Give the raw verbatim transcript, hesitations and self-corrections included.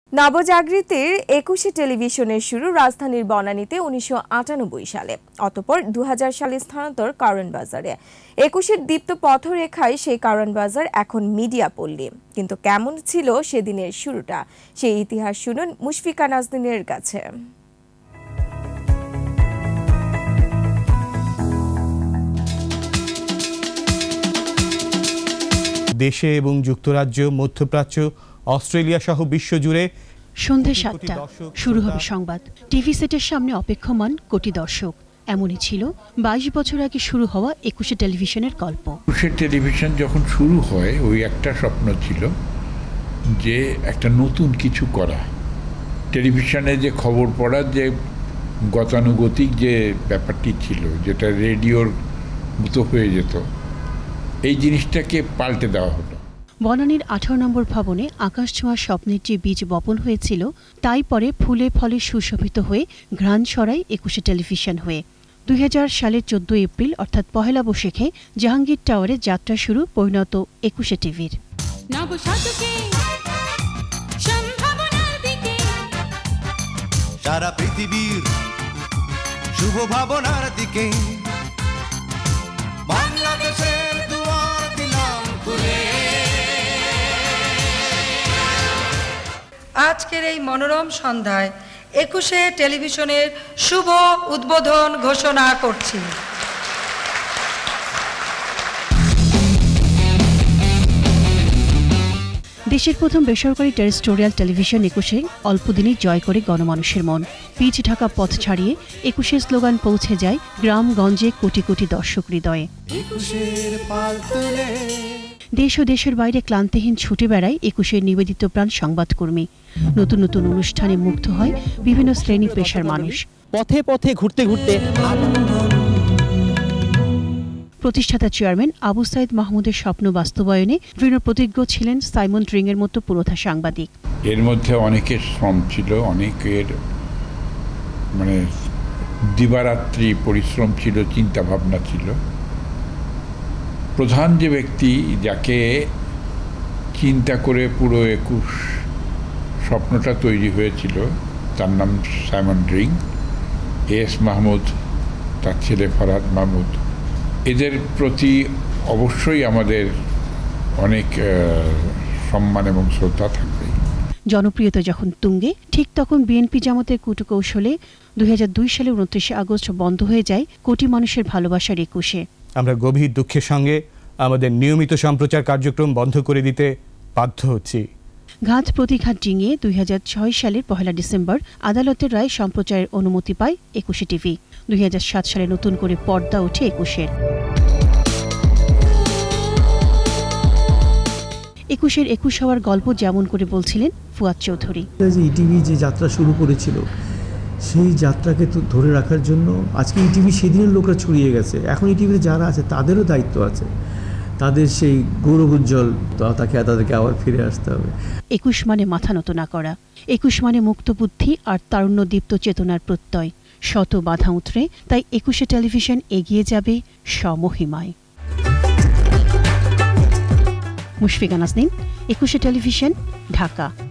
নবজাগৃতির একুশে টেলিভিশনের শুরু রাজধানীর বনানীতে উনিশশো আটানব্বই সালে, অতঃপর দু হাজার সালে স্থানান্তর কারণ বাজারে। একুশের দীপ্ত পথরেখায় সেই কারণ বাজার এখন মিডিয়া পল্লী। কিন্তু কেমন ছিল সেদিনের শুরুটা, সেই ইতিহাস শুনুন মুশফিকা নাজনীনের কাছে। দেশে এবং যুক্তরাজ্য, মধ্যপ্রাচ্য, অস্ট্রেলিয়া সহ বিশ্বজুড়ে সন্ধ্যে সাতটা শুরু হবে সংবাদ। টিভি সেটের সামনে অপেক্ষমান কোটি দর্শক। এমনই ছিল বাইশ বছর আগে শুরু হওয়া একুশে টেলিভিশনের গল্প। একুশে টেলিভিশন যখন শুরু হয়, ওই একটা স্বপ্ন ছিল যে একটা নতুন কিছু করা। টেলিভিশনে যে খবর পড়ার যে গতানুগতিক যে ব্যাপারটি ছিল, যেটা রেডিওর মতো হয়ে যেত, এই জিনিসটাকে পাল্টে দেওয়া হলো। বনানীর আঠারো নম্বর ভবনে আকাশ ছোঁয়া স্বপ্নের যে বীজ বপন হয়েছিল, তাই পরে ফুলে ফলে সুশোভিত হয়ে ঘ্রাণ ছড়ায় একুশে টেলিভিশন হয়ে। দুই হাজার সালের চোদ্দই এপ্রিল অর্থাৎ পহেলা বৈশাখে জাহাঙ্গীর টাওয়ারে যাত্রা শুরু পরিণত একুশে টিভির। সারা পৃথিবীর শুভ ভাবনার দিকে বাংলাদেশের দুয়ার দিলাম খুলে। আজকের এই মনোরম সন্ধ্যায় একুশে টেলিভিশনের শুভ উদ্বোধন ঘোষণা করছি। দেশের প্রথম বেসরকারি টেরিস্টোরিয়াল টেলিভিশন একুশে অল্প দিনেই জয় করে গণমানুষের মন। পিচ ঢাকা পথ ছাড়িয়ে একুশের স্লোগান পৌঁছে যায় গ্রামগঞ্জে কোটি কোটি দর্শক হৃদয়ে। দেশ ও দেশের বাইরে ক্লান্তিহীন ছুটে বেড়ায় একুশের নিবেদিত প্রাণ সংবাদকর্মী। নতুন নতুন অনুষ্ঠানে মুগ্ধ হয় বিভিন্ন শ্রেণী পেশার মানুষ। পথে পথে ঘুরতে ঘুরতে প্রতিষ্ঠাতা চেয়ারম্যান আবু সাইদ মাহমুদের স্বপ্ন বাস্তবায়নে দৃঢ় প্রতিজ্ঞ ছিলেন সাইমন ড্রিং এর মতো পুরোধা সাংবাদিক। এর মধ্যে অনেকের শ্রম ছিল, অনেকের মানে দিবারাত্রি পরিশ্রম ছিল, চিন্তা ভাবনা ছিল। প্রধান যে ব্যক্তি যাকে চিন্তা করে পুরো একুশ স্বপ্নটা তৈরি হয়েছিল, তার নাম সাইমন ড্রিং। এস মাহমুদ, তার ছেলে ফরহাদ মাহমুদ, এদের প্রতি অবশ্যই আমাদের অনেক সম্মান এবং শ্রদ্ধা থাকবে। জনপ্রিয়তা যখন তুঙ্গে, ঠিক তখন বিএনপি জামাতের কূটকৌশলে দুই হাজার দুই সালে উনত্রিশে আগস্ট বন্ধ হয়ে যায় কোটি মানুষের ভালোবাসার একুশে। আমরা গভীর দুঃখের সঙ্গে আমাদের নিয়মিত সম্প্রচার কার্যক্রম বন্ধ করে দিতে বাধ্য হচ্ছি। ঘাত প্রতিঘাত ডিঙিয়ে দুই হাজার ছয় সালের পহেলা ডিসেম্বর আদালতের রায় সম্প্রচারের অনুমতি পায় একুশে টিভি। দুই হাজার সাত সালে নতুন করে পর্দা ওঠে একুশের। একুশের একুশ হওয়ার গল্প যেমন করে বলছিলেন ফুয়াদ চৌধুরী। ইটিভি যে যাত্রা শুরু করেছিল, সেই যাত্রাকে তো ধরে রাখার জন্য আজকে ইটিভি সেদিনের লোকরা ছড়িয়ে গেছে। এখন ইটিভিতে যারা আছে তাদেরও দায়িত্ব আছে, তাদের সেই গৌরব উজ্জ্বল তাকে তাদেরকে আবার ফিরে আসতে হবে। একুশ মানে মাথা নত না করা, একুশ মানে মুক্ত বুদ্ধি আর তারুণ্য দীপ্ত চেতনার প্রত্যয়। শত বাধা উতরে তাই একুশে টেলিভিশন এগিয়ে যাবে স্বমহিমায়। মুশফিকা নাজনীন, একুশে টেলিভিশন, ঢাকা।